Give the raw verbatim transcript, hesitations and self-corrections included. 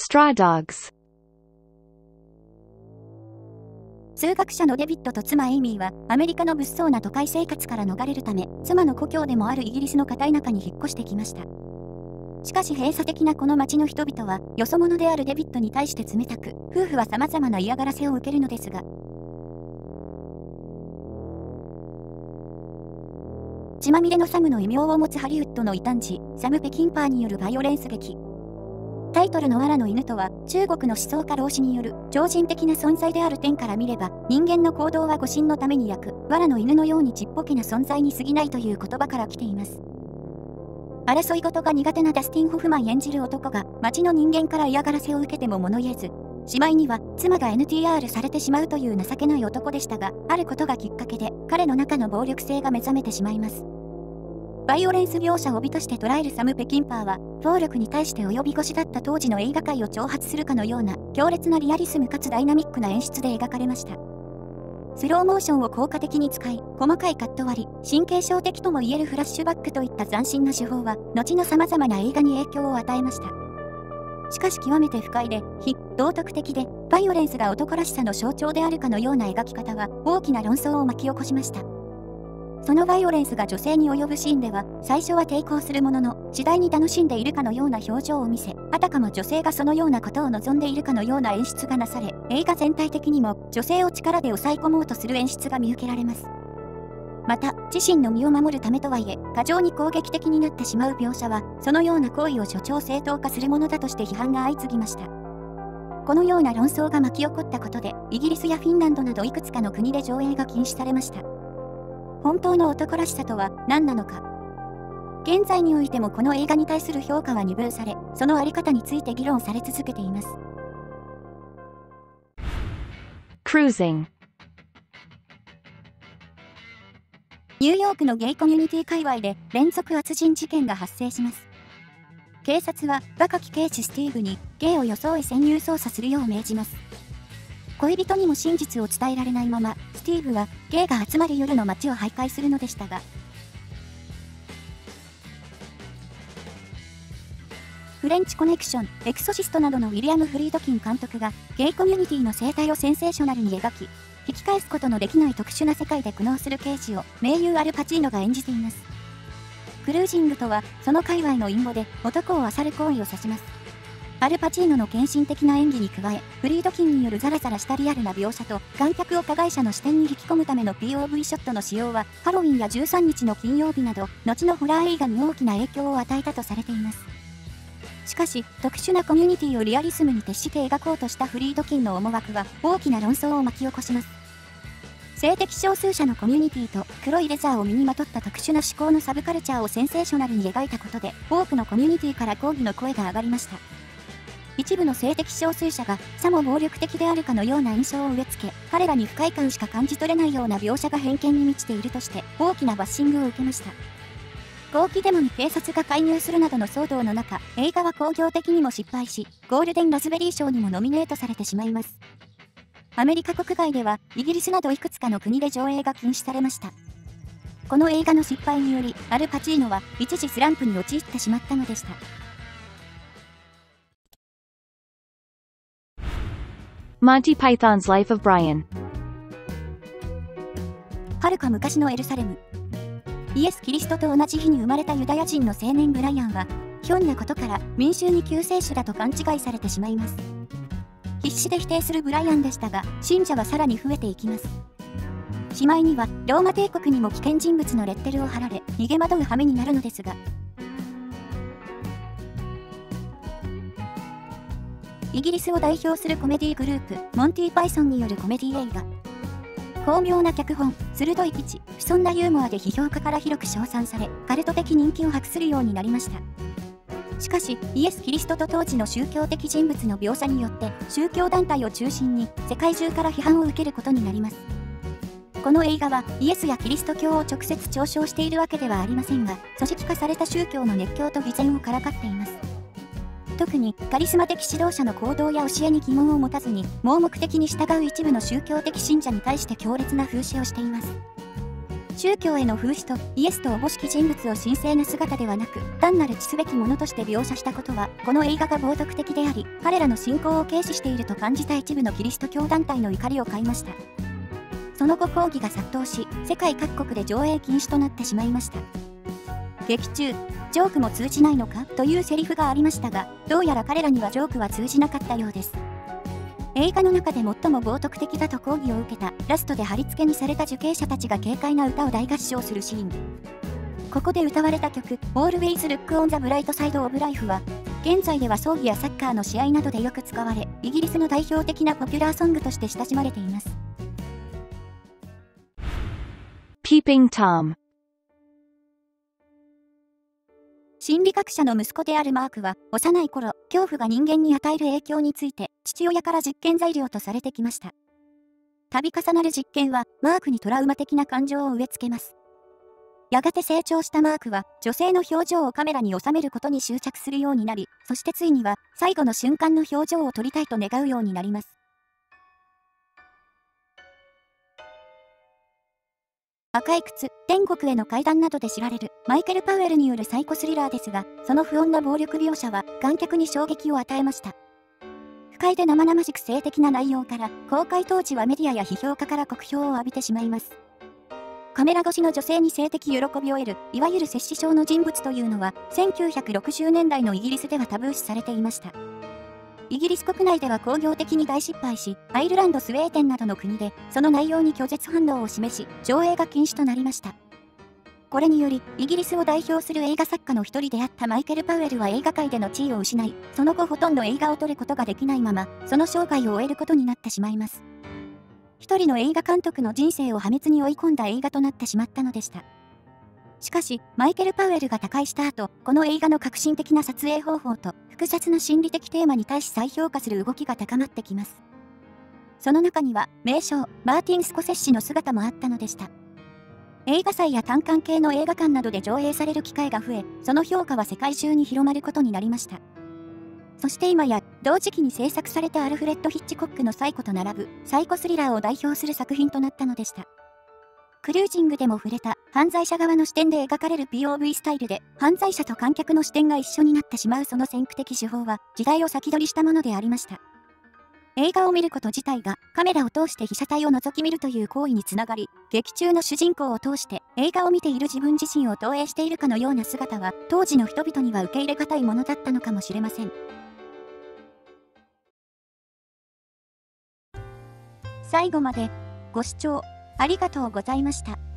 Straw Dogs。 数学者のデビッドと妻エイミーはアメリカの物騒な都会生活から逃れるため、妻の故郷でもあるイギリスの片田舎に引っ越してきました。しかし閉鎖的なこの町の人々はよそ者であるデビッドに対して冷たく、夫婦は様々な嫌がらせを受けるのですが、血まみれのサムの異名を持つハリウッドの異端児、サム・ペキンパーによるバイオレンス劇。タイトルの藁の犬とは、中国の思想家老子による超人的な存在である点から見れば、人間の行動は護身のために役、藁の犬のようにちっぽけな存在に過ぎないという言葉から来ています。争い事が苦手なダスティン・ホフマン演じる男が、町の人間から嫌がらせを受けても物言えず、しまいには妻が エヌティーアール されてしまうという情けない男でしたが、あることがきっかけで、彼の中の暴力性が目覚めてしまいます。バイオレンス描写を美として捉えるサム・ペキンパーは、暴力に対して及び腰だった当時の映画界を挑発するかのような、強烈なリアリスムかつダイナミックな演出で描かれました。スローモーションを効果的に使い、細かいカット割り、神経症的ともいえるフラッシュバックといった斬新な手法は、後の様々な映画に影響を与えました。しかし極めて不快で、非道徳的で、バイオレンスが男らしさの象徴であるかのような描き方は、大きな論争を巻き起こしました。そのバイオレンスが女性に及ぶシーンでは、最初は抵抗するものの、次第に楽しんでいるかのような表情を見せ、あたかも女性がそのようなことを望んでいるかのような演出がなされ、映画全体的にも女性を力で抑え込もうとする演出が見受けられます。また、自身の身を守るためとはいえ、過剰に攻撃的になってしまう描写は、そのような行為を助長正当化するものだとして批判が相次ぎました。このような論争が巻き起こったことで、イギリスやフィンランドなどいくつかの国で上映が禁止されました。本当の男らしさとは何なのか。現在においてもこの映画に対する評価は二分され、そのあり方について議論され続けています。 Cruising。 ニューヨークのゲイコミュニティ界隈で連続殺人事件が発生します。警察は若き刑事スティーブにゲイを装い潜入捜査するよう命じます。恋人にも真実を伝えられないまま、スティーブはゲイが集まる夜の街を徘徊するのでしたが、フレンチコネクション、エクソシストなどのウィリアム・フリードキン監督がゲイコミュニティの生態をセンセーショナルに描き、引き返すことのできない特殊な世界で苦悩する刑事を名優アルパチーノが演じています。クルージングとは、その界隈の隠語で男を漁る行為を指します。アルパチーノの献身的な演技に加え、フリードキンによるザラザラしたリアルな描写と、観客を加害者の視点に引き込むための ピーオーブイ ショットの使用は、ハロウィンやじゅうさんにちの金曜日など、後のホラー映画に大きな影響を与えたとされています。しかし、特殊なコミュニティをリアリスムに徹して描こうとしたフリードキンの思惑は、大きな論争を巻き起こします。性的少数者のコミュニティと黒いレザーを身にまとった特殊な思考のサブカルチャーをセンセーショナルに描いたことで、多くのコミュニティから抗議の声が上がりました。一部の性的少数者がさも暴力的であるかのような印象を植え付け、彼らに不快感しか感じ取れないような描写が偏見に満ちているとして大きなバッシングを受けました。抗議デモに警察が介入するなどの騒動の中、映画は興行的にも失敗し、ゴールデンラズベリー賞にもノミネートされてしまいます。アメリカ国外ではイギリスなどいくつかの国で上映が禁止されました。この映画の失敗により、アルパチーノは一時スランプに陥ってしまったのでした。 Monty Python's Life of Brian。 はるか昔のエルサレム。イエス・キリストと同じ日に生まれたユダヤ人の青年ブライアンは、ひょんなことから民衆に救世主だと勘違いされてしまいます。必死で否定するブライアンでしたが、信者はさらに増えていきます。しまいには、ローマ帝国にも危険人物のレッテルを貼られ、逃げ惑う羽目になるのですが、イギリスを代表するコメディグループ、モンティ・パイソンによるコメディ映画。巧妙な脚本、鋭いピチ、不遜なユーモアで批評家から広く称賛され、カルト的人気を博するようになりました。しかし、イエス・キリストと当時の宗教的人物の描写によって、宗教団体を中心に世界中から批判を受けることになります。この映画は、イエスやキリスト教を直接嘲笑しているわけではありませんが、組織化された宗教の熱狂と偽善をからかっています。特にカリスマ的指導者の行動や教えに疑問を持たずに盲目的に従う一部の宗教的信者に対して強烈な風刺をしています。 宗教への風刺とイエスとおぼしき人物を神聖な姿ではなく、単なる知すべきものとして描写したことは、この映画が冒涜的であり、彼らの信仰を軽視していると感じた一部のキリスト教団体の怒りを買いました。その後抗議が殺到し、世界各国で上映禁止となってしまいました。劇中、ジョークも通じないのかというセリフがありましたが、どうやら彼らにはジョークは通じなかったようです。映画の中で最も冒涜的だと抗議を受けたラストで貼り付けにされた受刑者たちが軽快な歌を大合唱するシーン。ここで歌われた曲 Always Look on the Bright Side of Life は、現在では葬儀やサッカーの試合などでよく使われ、イギリスの代表的なポピュラーソングとして親しまれています。 Peeping Tom。 心理学者の息子であるマークは、幼い頃、恐怖が人間に与える影響について、父親から実験材料とされてきました。度重なる実験は、マークにトラウマ的な感情を植え付けます。やがて成長したマークは、女性の表情をカメラに収めることに執着するようになり、そしてついには、最後の瞬間の表情を撮りたいと願うようになります。赤い靴、天国への階段などで知られるマイケル・パウエルによるサイコスリラーですが、その不穏な暴力描写は観客に衝撃を与えました。不快で生々しく性的な内容から、公開当時はメディアや批評家から酷評を浴びてしまいます。カメラ越しの女性に性的喜びを得る、いわゆる摂氏症の人物というのは、せんきゅうひゃくろくじゅうねんだいのイギリスではタブー視されていました。イギリス国内では興行的に大失敗し、アイルランド、スウェーデンなどの国で、その内容に拒絶反応を示し、上映が禁止となりました。これにより、イギリスを代表する映画作家の一人であったマイケル・パウエルは映画界での地位を失い、その後ほとんど映画を撮ることができないまま、その生涯を終えることになってしまいます。一人の映画監督の人生を破滅に追い込んだ映画となってしまったのでした。しかし、マイケル・パウエルが他界した後、この映画の革新的な撮影方法と複雑な心理的テーマに対し再評価する動きが高まってきます。その中には、名将、マーティン・スコセッシの姿もあったのでした。映画祭や単館系の映画館などで上映される機会が増え、その評価は世界中に広まることになりました。そして今や、同時期に制作されたアルフレッド・ヒッチコックのサイコと並ぶ、サイコスリラーを代表する作品となったのでした。クルージングでも触れた犯罪者側の視点で描かれる ピーオーブイ スタイルで犯罪者と観客の視点が一緒になってしまうその先駆的手法は時代を先取りしたものでありました。映画を見ること自体がカメラを通して被写体を覗き見るという行為につながり、劇中の主人公を通して映画を見ている自分自身を投影しているかのような姿は当時の人々には受け入れがたいものだったのかもしれません。最後までご視聴ありがとうございました。